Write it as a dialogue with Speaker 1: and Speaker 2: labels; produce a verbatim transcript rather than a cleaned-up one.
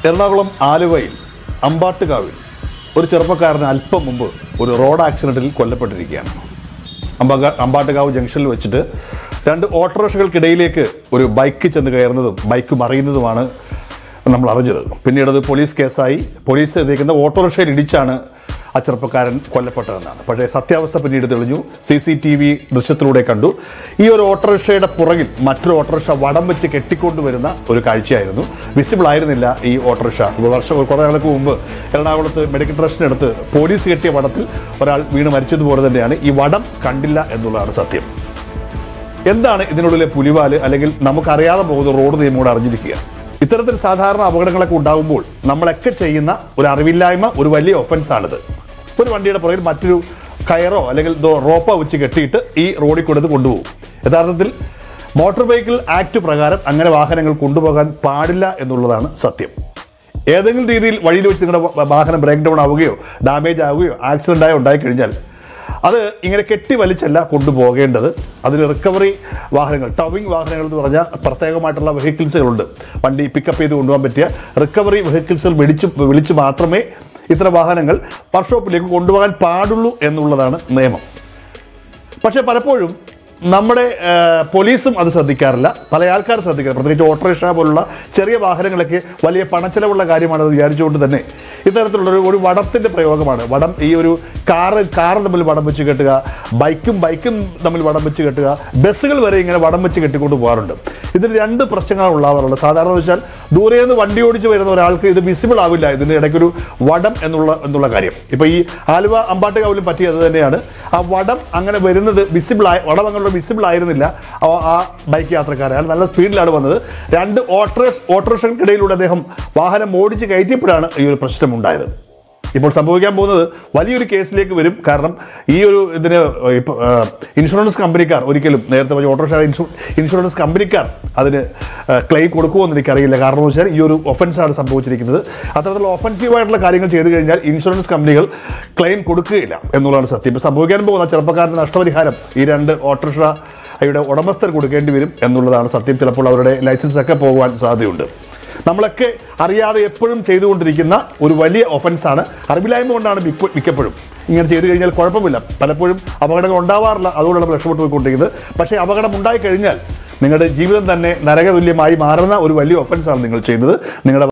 Speaker 1: എറണാകുളം ആലുവയിൽ അമ്പാട്ടുകാവിൽ ഒരു ചെറുപ്പക്കാരന് അല്പം മുമ്പ് ഒരു റോഡ് ആക്സിഡൻറ്റിൽ കൊല്ലപ്പെട്ടിരിക്കുകയാണ്. അമ്പാ അമ്പാട്ടുകാവ് ജംഗ്ഷനിൽ വെച്ചിട്ട് രണ്ട് ഓട്ടോറിക്ഷകൾക്കിടയിലേക്ക് ഒരു ബൈക്ക് ചെന്ന് കയറുന്നതും ബൈക്ക് മറിയുന്നതുമാണ് നമ്മൾ അറിഞ്ഞത്. പിന്നീട് അത് പോലീസ് കേസായി. പോലീസ് എത്തിക്കുന്ന ഓട്ടോറിക്ഷയിൽ ഇടിച്ചാണ് ആ ചെറുപ്പക്കാരൻ കൊല്ലപ്പെട്ടതെന്നാണ്. പക്ഷേ സത്യാവസ്ഥ പിന്നീട് തെളിഞ്ഞു. സി സി ടി വി ദൃശ്യത്തിലൂടെ കണ്ടു. ഈ ഒരു ഓട്ടോറിക്ഷയുടെ പുറകിൽ മറ്റൊരു ഓട്ടോറിക്ഷ വടം വെച്ച് കെട്ടിക്കൊണ്ടുവരുന്ന ഒരു കാഴ്ചയായിരുന്നു. വിസിബിൾ ആയിരുന്നില്ല ഈ ഓട്ടോറിക്ഷ. വർഷം കുറേ നാൾക്ക് മുമ്പ് എറണാകുളത്ത് മെഡിക്കൽ ട്രസ്റ്റിനടുത്ത് പോലീസ് കെട്ടിയ വടത്തിൽ ഒരാൾ വീണ് മരിച്ചതുപോലെ തന്നെയാണ്. ഈ വടം കണ്ടില്ല എന്നുള്ളതാണ് സത്യം. എന്താണ് ഇതിനുള്ളിലെ പുലിവാല്, അല്ലെങ്കിൽ നമുക്കറിയാതെ പോകുന്ന റോഡ് നിയമം കൂടെ അറിഞ്ഞിരിക്കുക. ഇത്തരത്തിൽ സാധാരണ അപകടങ്ങളൊക്കെ ഉണ്ടാകുമ്പോൾ നമ്മളൊക്കെ ചെയ്യുന്ന ഒരു അറിവില്ലായ്മ ഒരു വലിയ ഒഫൻസാണിത്. ഒരു വണ്ടിയുടെ പുറകിൽ മറ്റൊരു കയറോ അല്ലെങ്കിൽ റോപ്പോ വെച്ച് കെട്ടിയിട്ട് ഈ റോഡിൽ കൊടുത്ത് കൊണ്ടുപോകും. യഥാർത്ഥത്തിൽ മോട്ടോർ വെഹിക്കിൾ ആക്ട് പ്രകാരം അങ്ങനെ വാഹനങ്ങൾ കൊണ്ടുപോകാൻ പാടില്ല എന്നുള്ളതാണ് സത്യം. ഏതെങ്കിലും രീതിയിൽ വഴിയിൽ വെച്ച് നിങ്ങളുടെ വാഹനം ബ്രേക്ക് ഡൗൺ ആവുകയോ ഡാമേജ് ആവുകയോ ആക്സിഡൻ്റായോ ഉണ്ടായിക്കഴിഞ്ഞാൽ അത് ഇങ്ങനെ കെട്ടി വലിച്ചല്ല കൊണ്ടുപോകേണ്ടത്. അതിന് റിക്കവറി വാഹനങ്ങൾ, ടവിങ് വാഹനങ്ങൾ എന്ന് പറഞ്ഞാൽ പ്രത്യേകമായിട്ടുള്ള വെഹിക്കിൾസുകളുണ്ട്. വണ്ടി പിക്കപ്പ് ചെയ്ത് കൊണ്ടുപോകാൻ പറ്റിയ റിക്കവറി വെഹിക്കിൾസുകൾ വിളിച്ച് വിളിച്ച് മാത്രമേ ഇത്തരം വാഹനങ്ങൾ വർക്ക്ഷോപ്പിലേക്ക് കൊണ്ടുപോകാൻ പാടുള്ളൂ എന്നുള്ളതാണ് നിയമം. പക്ഷേ പലപ്പോഴും നമ്മുടെ പോലീസും അത് ശ്രദ്ധിക്കാറില്ല, പല ആൾക്കാർ ശ്രദ്ധിക്കാറ്. പ്രത്യേകിച്ച് ഓട്ടോറിക്ഷ പോലുള്ള ചെറിയ വാഹനങ്ങളൊക്കെ വലിയ പണച്ചെലവുള്ള കാര്യമാണെന്ന് വിചാരിച്ചുകൊണ്ട് തന്നെ ഇത്തരത്തിലുള്ളൊരു ഒരു വടത്തിൻ്റെ പ്രയോഗമാണ്. വടം ഈ ഒരു കാറ് കാറ് തമ്മിൽ വടം വെച്ച് കെട്ടുക, ബൈക്കും ബൈക്കും തമ്മിൽ വടം വെച്ച് കെട്ടുക, ബസ്സുകൾ വരെ ഇങ്ങനെ വടം വെച്ച് കെട്ടിക്കൊണ്ട് പോകാറുണ്ട്. ഇതിന് രണ്ട് പ്രശ്നങ്ങളാണ് ഉണ്ടാവാറുള്ളത്. സാധാരണ വെച്ചാൽ ദൂരെ നിന്ന് വണ്ടി ഓടിച്ച് വരുന്ന ഒരാൾക്ക് ഇത് വിസിബിൾ ആവില്ല, ഇതിൻ്റെ ഇടയ്ക്കൊരു വടം എന്നുള്ള എന്നുള്ള കാര്യം. ഇപ്പോൾ ഈ ആലുവ അമ്പാട്ടുകാവിലും പറ്റിയത് തന്നെയാണ്. ആ വടം അങ്ങനെ വരുന്നത് വിസിബിളായ വടം അങ്ങനെ വിസിബിൾ ആയിരുന്നില്ല. ആ ബൈക്ക് യാത്രക്കാരൻ അയാൾ നല്ല സ്പീഡിലാണ് വന്നത്. രണ്ട് ഓട്ടോ ഓട്ടോറിക്ഷകൾക്കിടയിലൂടെ അദ്ദേഹം വാഹനം ഓടിച്ച് കയറ്റിയപ്പോഴാണ് ഈ ഒരു പ്രശ്നമുണ്ടായത്. ഇപ്പോൾ സംഭവിക്കാൻ പോകുന്നത് വലിയൊരു കേസിലേക്ക് വരും. കാരണം ഈ ഒരു ഇതിന് ഇപ്പോൾ ഇൻഷുറൻസ് കമ്പനിക്കാർ ഒരിക്കലും നേരത്തെ പറഞ്ഞ ഓട്ടോറിക്ഷ ഇൻഷു ഇൻഷുറൻസ് കമ്പനിക്കാർ അതിന് ക്ലെയിം കൊടുക്കുമെന്ന് എനിക്കറിയില്ല. കാരണം എന്ന് വെച്ചാൽ ഈ ഒരു ഒഫൻസാണ് സംഭവിച്ചിരിക്കുന്നത്. അത്തരത്തിലുള്ള ഒഫൻസീവായിട്ടുള്ള കാര്യങ്ങൾ ചെയ്തു കഴിഞ്ഞാൽ ഇൻഷുറൻസ് കമ്പനികൾ ക്ലെയിം കൊടുക്കുകയില്ല എന്നുള്ളതാണ് സത്യം. ഇപ്പോൾ സംഭവിക്കാൻ പോകുന്ന ചെറുപ്പക്കാരൻ്റെ നഷ്ടപരിഹാരം ഈ രണ്ട് ഓട്ടോറിക്ഷ അവരുടെ ഉടമസ്ഥർ കൊടുക്കേണ്ടി വരും എന്നുള്ളതാണ് സത്യം. ചിലപ്പോൾ അവരുടെ ലൈസൻസ് ഒക്കെ പോകുവാൻ സാധ്യതയുണ്ട്. നമ്മളൊക്കെ അറിയാതെ എപ്പോഴും ചെയ്തുകൊണ്ടിരിക്കുന്ന ഒരു വലിയ ഒഫൻസാണ്. അറിവില്ലായ്മ കൊണ്ടാണ് മിക്കപ്പോഴും ഇങ്ങനെ ചെയ്തു കഴിഞ്ഞാൽ കുഴപ്പമില്ല. പലപ്പോഴും അപകടങ്ങൾ ഉണ്ടാവാറില്ല, അതുകൊണ്ടാണ് നമ്മൾ രക്ഷപ്പെട്ടു പോയിക്കൊണ്ടിരിക്കുന്നത്. പക്ഷേ അപകടം ഉണ്ടായിക്കഴിഞ്ഞാൽ നിങ്ങളുടെ ജീവിതം തന്നെ നരകതുല്യമായി മാറുന്ന ഒരു വലിയ ഒഫൻസാണ് നിങ്ങൾ ചെയ്യുന്നത്. നിങ്ങളുടെ